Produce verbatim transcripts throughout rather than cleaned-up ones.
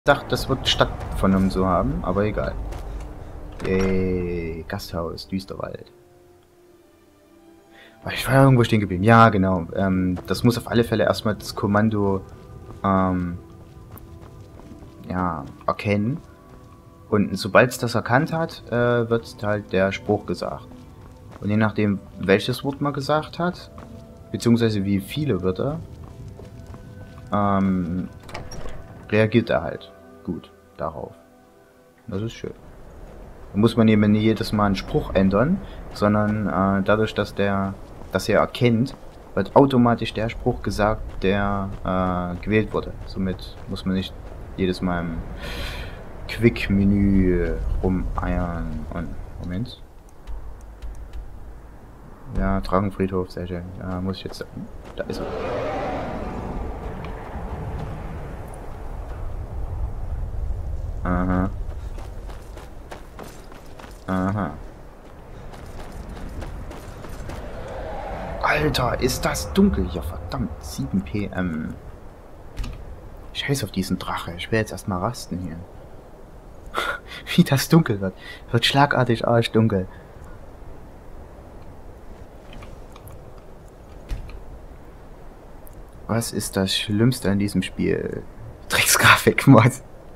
gesagt, das wird stattgefunden zu haben, aber egal. Yay, Gasthaus, Düsterwald. Ich war ja irgendwo stehen geblieben. Ja, genau. Ähm, das muss auf alle Fälle erstmal das Kommando ähm, ja, erkennen. Und sobald es das erkannt hat, äh, wird halt der Spruch gesagt. Und je nachdem, welches Wort man gesagt hat, beziehungsweise wie viele Wörter, ähm, reagiert er halt gut darauf. Das ist schön. Da muss man eben nicht jedes Mal einen Spruch ändern, sondern äh, dadurch, dass der das er erkennt, wird automatisch der Spruch gesagt, der äh, gewählt wurde. Somit muss man nicht jedes Mal im Quick-Menü rumeiern und... Moment. Ja, Drachenfriedhof, sehr schön. Da muss ich jetzt... Da ist er. Aha. Aha. Alter, ist das dunkel hier, verdammt. sieben P M. Scheiß auf diesen Drache. Ich will jetzt erstmal rasten hier. Wie das dunkel wird. Wird schlagartig arschdunkel. Was ist das Schlimmste an diesem Spiel? Drecksgrafik-Mod.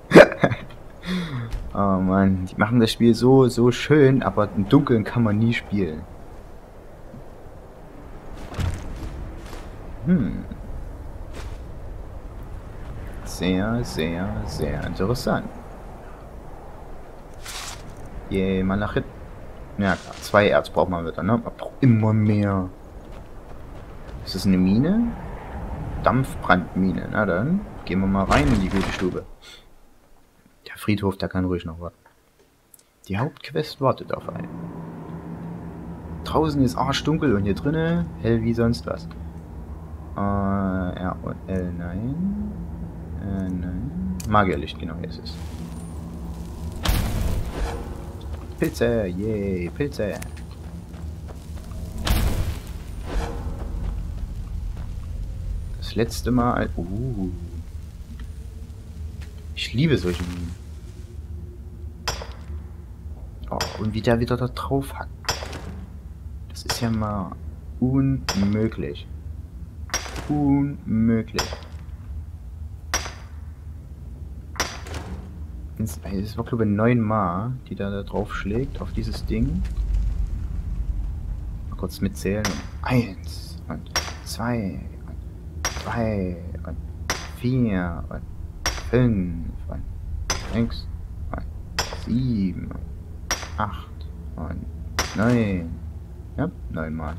Oh Mann, die machen das Spiel so, so schön, aber im Dunkeln kann man nie spielen. Hm. Sehr, sehr, sehr interessant. Je, Malachit. Ja klar, zwei Erz braucht man wieder, ne? Man braucht immer mehr. Ist das eine Mine? Dampfbrandmine. Na dann, gehen wir mal rein in die gute Stube. Der Friedhof, der kann ruhig noch warten. Die Hauptquest wartet auf einen. Draußen ist arschdunkel und hier drinnen hell wie sonst was. Äh, R und L, nein. Äh, nein. Magierlicht, genau, hier ist es. Pilze, yay, Pilze. Das letzte Mal... Uh. Ich liebe solche Minen. Oh, und wie der wieder da drauf hackt. Das ist ja mal unmöglich. Unmöglich. Es war, glaube ich, neun Mal, die da, da drauf schlägt, auf dieses Ding. Mal kurz mitzählen. Eins und zwei und drei und vier und fünf und sechs und sieben und acht und neun. Ja, neun Mal.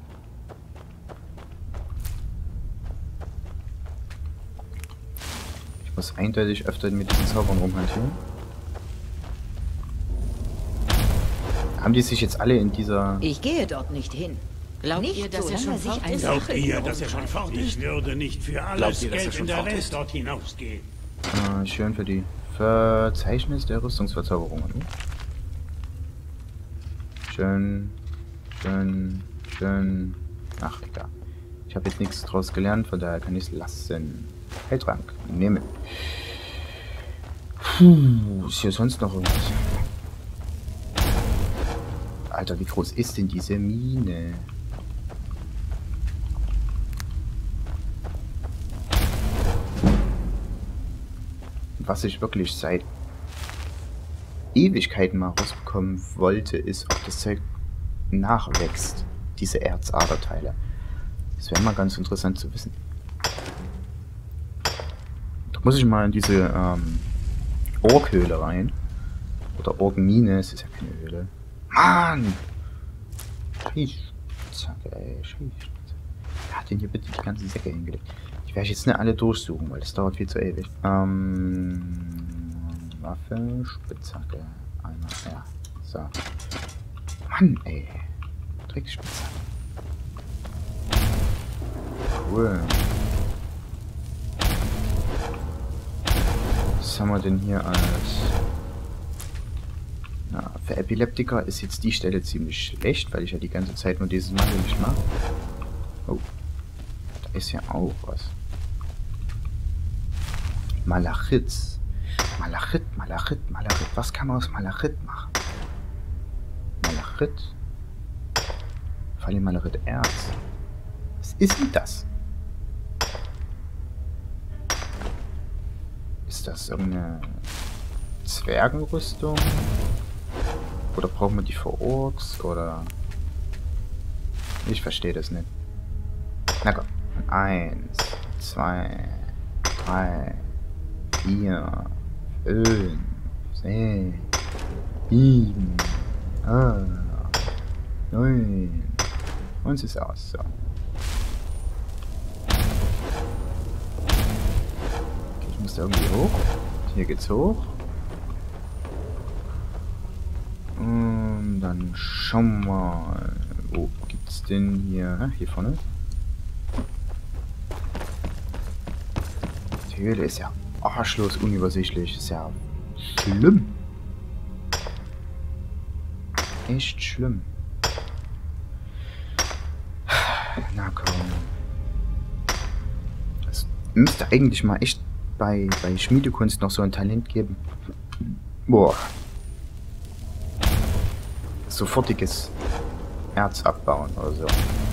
Ich muss eindeutig öfter mit diesen Zaubern rumhantieren. Haben die sich jetzt alle in dieser... Ich gehe dort nicht hin. Glaubt nicht, ihr, dass er schon fort ist? Glaubt ihr, dass er schon fort ist? Ich würde nicht für alles ihr, Geld in der Welt dort hinausgehen. Ah, schön für die Verzeichnis der Rüstungsverzauberungen. Schön, schön, schön. Ach, egal. Ich habe jetzt nichts draus gelernt, von daher kann ich es lassen. Heiltrank, nehmen. Puh, ist hier sonst noch irgendwas? Alter, wie groß ist denn diese Mine? Was ich wirklich seit Ewigkeiten mal rausbekommen wollte, ist, ob das Zeug nachwächst. Diese Erzaderteile. Das wäre mal ganz interessant zu wissen. Da muss ich mal in diese ähm, Orkhöhle rein. Oder Orkmine, es ist ja keine Höhle. Mann! Schießzacke, ey, Schießzacke. Wer hat denn hier bitte die ganzen Säcke hingelegt? Ich werde jetzt nicht alle durchsuchen, weil das dauert viel zu ewig. Ähm, Waffe, Spitzhacke. Einmal, ja. So. Mann, ey. Drecksspitzhacke. Cool. Was haben wir denn hier alles? Na, für Epileptiker ist jetzt die Stelle ziemlich schlecht, weil ich ja die ganze Zeit nur dieses Mantel nicht mache. Oh. Da ist ja auch was. Malachit. Malachit, Malachit, Malachit. Was kann man aus Malachit machen? Malachit? Vor allem Malachit Erz. Was ist denn das? Ist das irgendeine Zwergenrüstung? Oder brauchen wir die für Orks? Oder... Ich verstehe das nicht. Na komm. Eins, zwei, drei, vier, fünf, sechs, sieben, acht, neun. Und es ist aus. So. Okay, ich muss da irgendwie hoch. Hier geht's hoch. Und dann schauen wir mal. Wo gibt's denn hier? Ah, hier vorne. Die Höhle ist ja arschlos unübersichtlich. Ist ja schlimm. Echt schlimm. Na komm. Es müsste eigentlich mal echt bei, bei Schmiedekunst noch so ein Talent geben. Boah. Sofortiges Erz abbauen oder so.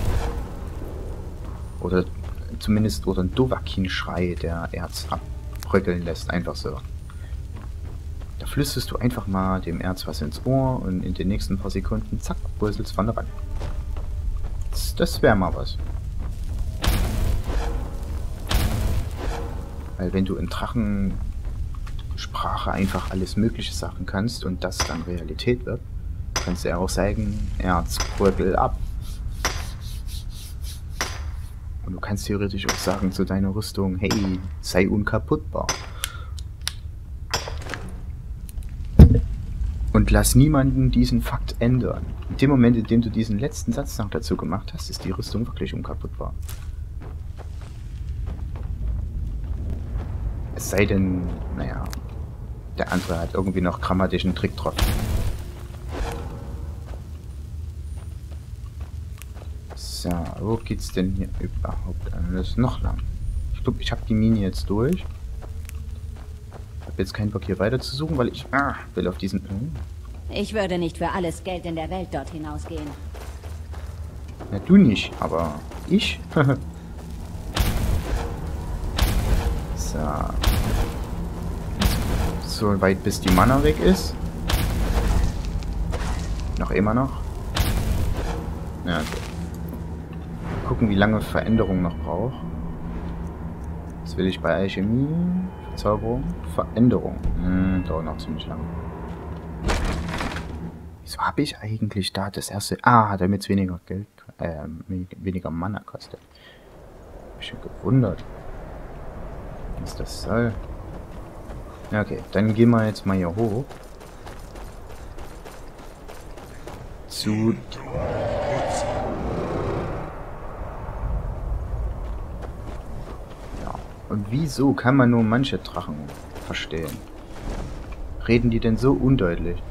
Oder zumindest oder ein Dovahkiin-Schrei, der Erz abbröckeln lässt. Einfach so. Da flüsterst du einfach mal dem Erz was ins Ohr und in den nächsten paar Sekunden, zack, bröselt's von der Wand. Das, das wäre mal was. Weil wenn du in Drachensprache einfach alles mögliche sagen kannst und das dann Realität wird, kannst du ja auch sagen, Erz, bröckel ab. Und du kannst theoretisch auch sagen zu deiner Rüstung, hey, sei unkaputtbar. Und lass niemanden diesen Fakt ändern. In dem Moment, in dem du diesen letzten Satz noch dazu gemacht hast, ist die Rüstung wirklich unkaputtbar. Es sei denn, naja, der andere hat irgendwie noch grammatischen Trick drauf. So, wo geht's denn hier überhaupt alles noch lang? Ich glaube, ich habe die Mine jetzt durch. Ich habe jetzt keinen Bock hier weiter zu suchen, weil ich ah, will auf diesen... Oh. Ich würde nicht für alles Geld in der Welt dort hinausgehen. Na, du nicht, aber ich? So. So weit, bis die Mana weg ist. Noch immer noch. Ja, okay. Gucken, wie lange Veränderung noch braucht. Das will ich bei Alchemie. Verzauberung. Veränderung. Hm, dauert noch ziemlich lange. Wieso habe ich eigentlich da das erste... Ah, damit es weniger Geld... Äh, weniger Mana kostet. Hab ich schon gewundert. Was das soll. Ja, okay, dann gehen wir jetzt mal hier hoch. Zu... Ja, und wieso kann man nur manche Drachen verstehen? Reden die denn so undeutlich?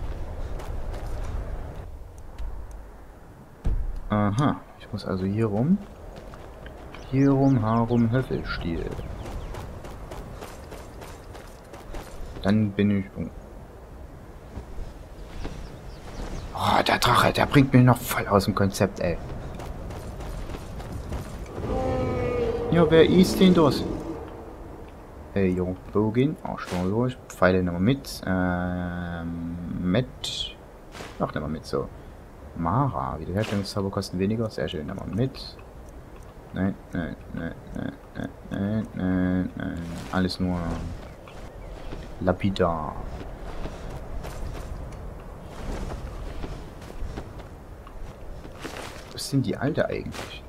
Aha, ich muss also hier rum. Hier rum, Harum, Höffelstiel. Dann bin ich... Oh, der Drache, der bringt mich noch voll aus dem Konzept, ey. Ja, wer ist denn das? Hey, jo, Bogen, Arschloch durch, Pfeile nehmen wir mit. Ähm, mit... Ach, nehmen wir mit, so. Mara, Wiederherstellungszauber kosten weniger, sehr schön, nehmen wir mit. Nein, nein, nein, nein, nein, nein, nein, nein. Alles nur... lapidar. Was sind die Alte eigentlich?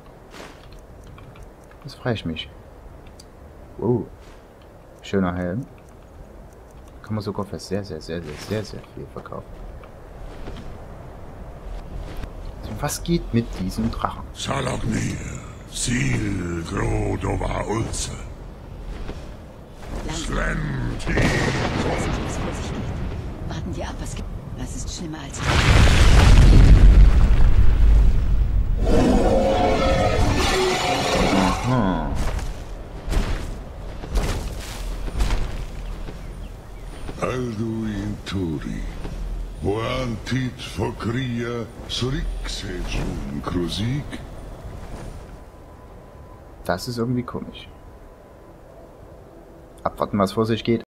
Das frage ich mich. Wow. Schöner Helm. Kann man sogar für sehr, sehr, sehr, sehr, sehr, sehr viel verkaufen. So, was geht mit diesem Drachen? Salagnir, Sil, Grodova, Ulze. Slenty. Vorsicht, Vorsicht. Warten wir ab, was gibt. Was ist schlimmer als... Aha. Alduin Turi. Voantit Fokria Surixejun Krusik. Das ist irgendwie komisch. Abwarten, was vor sich geht.